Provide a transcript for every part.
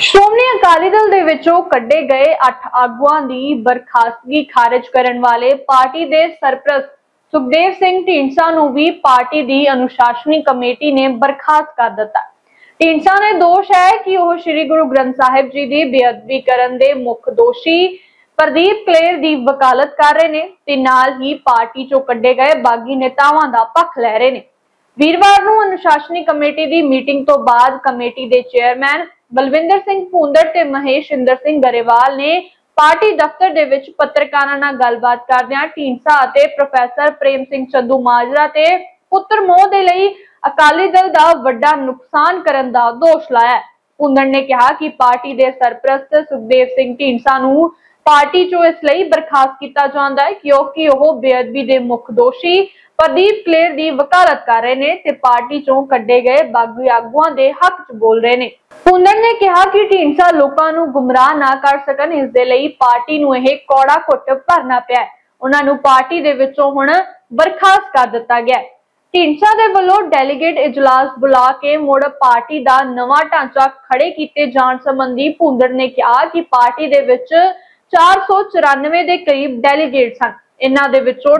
ਸ਼੍ਰੋਮਣੀ ਅਕਾਲੀ ਦਲ ਦੇ ਵਿੱਚੋਂ ਕੱਢੇ ਗਏ 8 ਆਗੂਆਂ ਦੀ ਬਰਖਾਸਤਗੀ ਖਾਰਜ ਕਰਨ ਵਾਲੇ ਪਾਰਟੀ ਦੇ ਸਰਪ੍ਰਸਤ ਸੁਖਦੇਵ ਸਿੰਘ ਢੀਂਡਸਾ ਨੂੰ ਵੀ ਪਾਰਟੀ ਦੀ ਅਨੁਸ਼ਾਸਨੀ ਕਮੇਟੀ ਨੇ ਬਰਖਾਸਤ ਕਰ ਦਿੱਤਾ। ਢੀਂਡਸਾ ਨੇ ਦੋਸ਼ ਹੈ ਕਿ ਉਹ ਸ੍ਰੀ ਗੁਰੂ ਗ੍ਰੰਥ ਸਾਹਿਬ ਜੀ ਦੀ ਬੇਅਦਬੀ ਕਰਨ ਦੇ ਮੁੱਖ ਦੋਸ਼ੀ ਪ੍ਰਦੀਪ ਕਲੇਰ ਦੀ ਵਕਾਲਤ ਕਰ ਰਹੇ ਨੇ ਤੇ ਨਾਲ ਹੀ ਪਾਰਟੀ ਚੋਂ ਕੱਢੇ ਗਏ ਬਾਗੀ ਨੇਤਾਵਾਂ ਦਾ ਪੱਖ ਲੈ ਰਹੇ ਨੇ। ਵੀਰਵਾਰ ਨੂੰ ਅਨੁਸ਼ਾਸਨੀ ਕਮੇਟੀ ਦੀ ਮੀਟਿੰਗ ਤੋਂ ਬਾਅਦ ਕਮੇਟੀ ਦੇ ਚੇਅਰਮੈਨ ਬਲਵਿੰਦਰ ਸਿੰਘ ਭੁੰਦੜ ਤੇ ਮਹੇਸ਼ਿੰਦਰ ਸਿੰਘ ਗਰੇਵਾਲ ਨੇ ਪਾਰਟੀ ਦਫ਼ਤਰ ਦੇ ਵਿੱਚ ਪੱਤਰਕਾਰਾਂ ਨਾਲ ਗੱਲਬਾਤ ਕਰਦਿਆਂ ਢੀਂਡਸਾ ਅਤੇ ਪ੍ਰੋਫੈਸਰ ਪ੍ਰੇਮ ਸਿੰਘ ਚੰਦੂਮਾਜਰਾ ਤੇ ਪੁੱਤਰ ਮੋਹ ਦੇ ਲਈ ਅਕਾਲੀ ਦਲ ਦਾ ਵੱਡਾ ਨੁਕਸਾਨ ਕਰਨ ਦਾ ਦੋਸ਼ ਲਾਇਆ। ਭੁੰਦੜ ਨੇ ਕਿਹਾ ਕਿ ਪਾਰਟੀ ਦੇ ਸਰਪ੍ਰਸਤ ਸੁਖਦੇਵ ਸਿੰਘ ਢੀਂਡਸਾ ਨੂੰ ਪਾਰਟੀ ਚੋਂ ਇਸ ਲਈ ਬਰਖਾਸਤ ਕੀਤਾ ਜਾਂਦਾ ਹੈ ਕਿਉਂਕਿ ਉਹ ਬੇਅਦਬੀ ਦੇ ਮੁੱਖ ਦੋਸ਼ੀ ਪ੍ਰਦੀਪ ਕਲੇਰ ਦੀ ਵਕਾਲਤ ਕਰ ਰਹੇ ਨੇ ਤੇ ਪਾਰਟੀ ਚੋਂ ਕੱਢੇ ਗਏ ਬਾਗੀ ਆਗੂਆਂ ਦੇ ਹੱਕ 'ਚ ਬੋਲ ਰਹੇ ਨੇ। ਭੁੰਦੜ ਨੇ ਕਿਹਾ ਕਿ ਢੀਂਡਸਾ ਲੋਕਾਂ ਨੂੰ ਗੁੰਮਰਾਹ ਨਾ ਕਰ ਸਕਣ, ਇਸ ਦੇ ਲਈ ਪਾਰਟੀ ਨੂੰ ਇਹ ਕੌੜਾ ਘੁੱਟ ਭਰਨਾ ਪਿਆ। ਉਹਨਾਂ ਨੂੰ ਪਾਰਟੀ ਦੇ ਵਿੱਚੋਂ ਹੁਣ ਬਰਖਾਸਤ ਕਰ ਦਿੱਤਾ ਗਿਆ। ਢੀਂਡਸਾ ਦੇ ਵੱਲੋਂ ਡੈਲੀਗੇਟ ਇਜਲਾਸ ਬੁਲਾ ਕੇ ਮੁੜ ਪਾਰਟੀ ਦਾ ਨਵਾਂ ਢਾਂਚਾ ਖੜੇ ਕੀਤੇ ਜਾਣ ਸੰਬੰਧੀ ਭੁੰਦੜ ਨੇ ਕਿਹਾ ਕਿ ਪਾਰਟੀ ਦੇ ਵਿੱਚ 494 ਦੇ ਕਰੀਬ ਡੈਲੀਗੇਟ ਹਨ। ਇਹਨਾਂ ਦੇ ਵਿੱਚੋਂ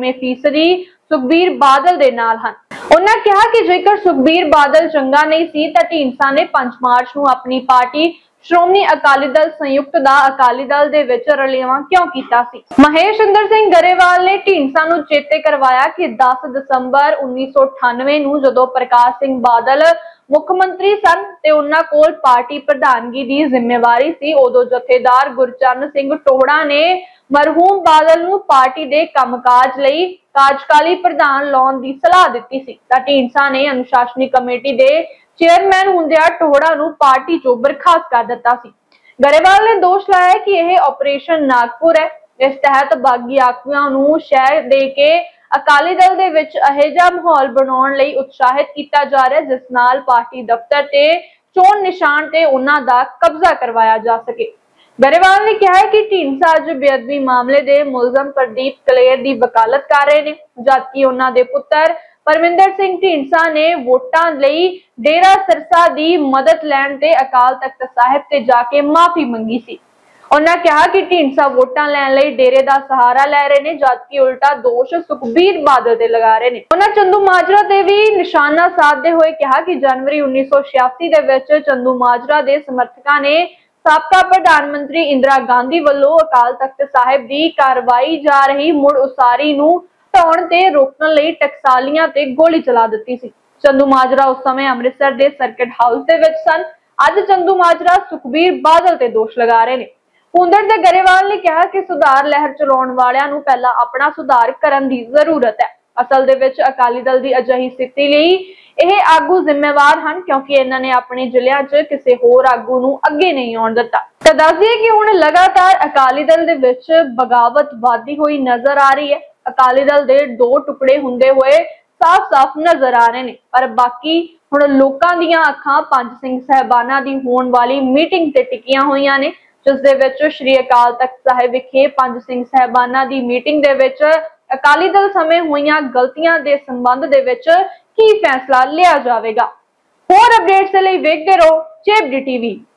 98% ਸੁਖਬੀਰ ਬਾਦਲ ਦੇ ਨਾਲ ਹਨ। ਉਹਨਾਂ ਕਿਹਾ ਕਿ ਜੇਕਰ ਸੁਖਬੀਰ ਬਾਦਲ ਚੰਗਾ ਨਹੀਂ ਸੀ ਤਾਂ ਢੀਂਡਸਾ ਨੇ 5 ਮਾਰਚ ਨੂੰ ਆਪਣੀ ਪਾਰਟੀ ਸ਼੍ਰੋਮਣੀ ਅਕਾਲੀ ਦਲ ਸੰਯੁਕਤ ਦਾ ਅਕਾਲੀ ਦਲ ਦੇ ਵਿੱਚ ਰਲੇਵਾਂ ਕਿਉਂ ਕੀਤਾ ਸੀ। ਮਹੇਸ਼ਿੰਦਰ ਸਿੰਘ ਗਰੇਵਾਲ ਨੇ ਢੀਂਡਸਾ ਨੂੰ ਚੇਤੇ ਕਰਵਾਇਆ ਕਿ 10 ਦਸੰਬਰ 1998 ਨੂੰ ਜਦੋਂ ਪ੍ਰਕਾਸ਼ ਸਿੰਘ ਬਾਦਲ ਮੁੱਖ ਮੰਤਰੀ ਸਨ ਤੇ ਉਹਨਾਂ ਕੋਲ ਪਾਰਟੀ ਪ੍ਰਧਾਨਗੀ ਦੀ ਜ਼ਿੰਮੇਵਾਰੀ ਸੀ, ਉਦੋਂ ਜਥੇਦਾਰ ਗੁਰਚਰਨ ਸਿੰਘ ਟੋਹੜਾ ਨੇ ਮਰਹੂਮ ਬਾਦਲ ਨੂੰ ਪਾਰਟੀ ਦੇ ਕੰਮਕਾਜ ਲਈ ਕਾਰਜਕਾਰੀ ਪ੍ਰਧਾਨ ਲਾਉਣ ਦੀ ਸਲਾਹ ਦਿੱਤੀ ਸੀ ਤਾਂ ਢੀਂਡਸਾ ਨੇ ਅਨੁਸ਼ਾਸਨੀ ਕਮੇਟੀ ਦੇ ਚੇਅਰਮੈਨ ਹੁੰਦਿਆਂ ਟੋਹੜਾ ਨੂੰ ਪਾਰਟੀ ਚੋਂ ਬਰਖਾਸਤ ਕਰ ਦਿੱਤਾ ਸੀ। ਗਰੇਵਾਲ ਨੇ ਦੋਸ਼ ਲਾਇਆ ਕਿ ਇਹ ਆਪਰੇਸ਼ਨ ਨਾਗਪੁਰ ਹੈ। ਇਸ ਤਹਿਤ ਬਾਗੀ ਆਗੂਆਂ ਨੂੰ ਸ਼ਹਿ ਦੇ ਕੇ ਅਕਾਲੀ ਦਲ ਦੇ ਵਿੱਚ ਅਜਿਹਾ ਮਾਹੌਲ ਬਣਾਉਣ ਲਈ ਉਤਸ਼ਾਹਿਤ ਕੀਤਾ ਜਾ ਰਿਹਾ ਜਿਸ ਨਾਲ ਪਾਰਟੀ ਦਫ਼ਤਰ ਤੇ ਚੋਣ ਨਿਸ਼ਾਨ ਤੇ ਉਹਨਾਂ ਦਾ ਕਬਜ਼ਾ ਕਰਵਾਇਆ ਜਾ ਸਕੇ। ਗਰੇਵਾਲ ਨੇ ਕਿਹਾ ਕਿ ਢੀਂਡਸਾ ਅੱਜ ਬੇਅਦਬੀ ਮਾਮਲੇ ਦੇ ਮੁਲਜ਼ਮ ਪ੍ਰਦੀਪ ਕਲੇਰ ਦੀ ਵਕਾਲਤ ਕਰ ਰਹੇ ਨੇ, ਜਦਕਿ ਉਹਨਾਂ ਦੇ ਪੁੱਤਰ ਪਰਮਿੰਦਰ ਸਿੰਘ ਢੀਂਡਸਾ ਨੇ ਵੋਟਾਂ ਲਈ ਡੇਰਾ ਸਿਰਸਾ ਦੀ ਮਦਦ ਲੈਣ ਤੇ ਅਕਾਲ ਤਖਤ ਸਾਹਿਬ ਤੇ ਜਾ ਕੇ ਮਾਫੀ ਮੰਗੀ ਸੀ। ਉਹਨਾਂ ਕਿਹਾ ਕਿ ਢੀਂਡਸਾ ਵੋਟਾਂ ਲੈਣ ਲਈ ਡੇਰੇ ਦਾ ਸਹਾਰਾ ਲੈ ਰਹੇ ਨੇ, ਜਦਕਿ ਉਲਟਾ ਦੋਸ਼ ਸੁਖਬੀਰ ਬਾਦਲ ਤੇ ਲਗਾ ਰਹੇ ਨੇ। ਉਹਨਾਂ ਚੰਦੂਮਾਜਰਾ ਤੇ ਵੀ ਨਿਸ਼ਾਨਾ ਸਾਧਦੇ ਹੋਏ ਕਿਹਾ ਕਿ ਜਨਵਰੀ 1986 ਦੇ ਵਿੱਚ ਚੰਦੂਮਾਜਰਾ ਦੇ ਸਮਰਥਕਾਂ ਨੇ ਸਾਬਕਾ ਪ੍ਰਧਾਨ ਮੰਤਰੀ ਇੰਦਰਾ ਗਾਂਧੀ ਵੱਲੋਂ ਅਕਾਲ ਤਖਤ ਸਾਹਿਬ ਦੀ ਕਾਰਵਾਈ ਜਾ ਰਹੀ ਮੁੜ ਉਸਾਰੀ ਨੂੰ ਢਾਉਣ ਤੇ ਰੋਕਣ ਲਈ ਟਕਸਾਲੀਆਂ ਤੇ ਗੋਲੀ ਚਲਾ ਦਿੱਤੀ ਸੀ। ਚੰਦੂਮਾਜਰਾ ਉਸ ਸਮੇਂ ਅੰਮ੍ਰਿਤਸਰ ਦੇ ਸਰਕਿਟ ਹਾਊਸ ਦੇ ਵਿੱਚ ਸਨ। ਅੱਜ ਚੰਦੂਮਾਜਰਾ ਸੁਖਬੀਰ ਬਾਦਲ ਤੇ ਦੋਸ਼ ਲਗਾ ਰਹੇ ਨੇ। ਭੁੰਦੜ ਤੇ ਗਰੇਵਾਲ ਨੇ ਕਿਹਾ ਕਿ ਸੁਧਾਰ ਲਹਿਰ ਚਲਾਉਣ ਵਾਲਿਆਂ ਨੂੰ ਪਹਿਲਾਂ ਆਪਣਾ ਸੁਧਾਰ ਕਰਨ ਦੀ ਜ਼ਰੂਰਤ ਹੈ। ਅਸਲ ਦੇ ਵਿੱਚ ਅਕਾਲੀ ਦਲ ਦੀ ਅਜਿਹੀ ਸਥਿਤੀ ਲਈ ਇਹ ਆਗੂ ਜ਼ਿੰਮੇਵਾਰ ਹਨ ਕਿਉਂਕਿ ਇਹਨਾਂ ਨੇ ਆਪਣੇ ਜ਼ਿਲ੍ਹਿਆਂ 'ਚ ਕਿਸੇ ਹੋਰ ਆਗੂ ਨੂੰ ਅੱਗੇ ਨਹੀਂ ਆਉਣ ਦਿੱਤਾ। ਤਾਂ ਦੱਸ ਦਈਏ ਕਿ ਹੁਣ ਲਗਾਤਾਰ ਅਕਾਲੀ ਦਲ ਦੇ ਵਿੱਚ ਬਗਾਵਤ ਵਧਦੀ ਹੋਈ ਨਜ਼ਰ ਆ ਰਹੀ ਹੈ। ਅਕਾਲੀ ਦਲ ਦੇ 2 ਟੁਕੜੇ ਹੁੰਦੇ ਹੋਏ ਸਾਫ਼-ਸਾਫ਼ ਨਜ਼ਰ ਆ ਰਹੇ ਨੇ, ਪਰ ਬਾਕੀ ਹੁਣ ਲੋਕਾਂ ਦੀਆਂ ਅੱਖਾਂ ਪੰਜ ਸਿੰਘ ਸਾਹਿਬਾਨਾਂ ਦੀ ਹੋਣ ਵਾਲੀ ਮੀਟਿੰਗ ਤੇ ਟਿਕੀਆਂ ਹੋਈਆਂ ਨੇ, ਜਿਸ ਦੇ ਵਿੱਚ ਸ਼੍ਰੀ ਅਕਾਲ ਤਖਤ ਸਾਹਿਬ ਵਿਖੇ ਪੰਜ ਸਿੰਘ ਸਾਹਿਬਾਨਾਂ ਦੀ ਮੀਟਿੰਗ ਦੇ ਵਿੱਚ ਅਕਾਲੀ ਦਲ ਸਮੇਂ ਹੋਈਆਂ ਗਲਤੀਆਂ ਦੇ ਸੰਬੰਧ ਦੇ ਵਿੱਚ ਕੀ ਫੈਸਲਾ ਲਿਆ ਜਾਵੇਗਾ। ਹੋਰ ਅਪਡੇਟਸ ਲਈ ਵੇਖਦੇ ਰਹੋ ਚੇਪਡੀ ਟੀਵੀ।